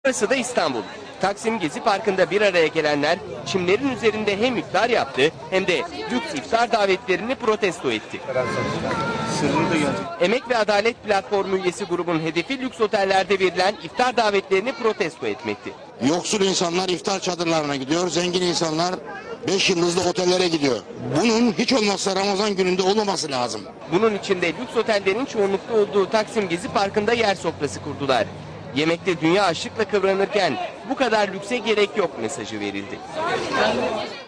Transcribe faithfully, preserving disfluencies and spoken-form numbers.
Burası da İstanbul. Taksim Gezi Parkı'nda bir araya gelenler çimlerin üzerinde hem iftar yaptı hem de lüks iftar davetlerini protesto etti. Emek ve Adalet Platformu üyesi grubun hedefi lüks otellerde verilen iftar davetlerini protesto etmekti. Yoksul insanlar iftar çadırlarına gidiyor, zengin insanlar beş yıldızlı otellere gidiyor. Bunun hiç olmazsa Ramazan gününde olmaması lazım. Bunun için de lüks otellerin çoğunlukta olduğu Taksim Gezi Parkı'nda yer sofrası kurdular. Yemekte dünya açlıkla kıvranırken bu kadar lükse gerek yok mesajı verildi.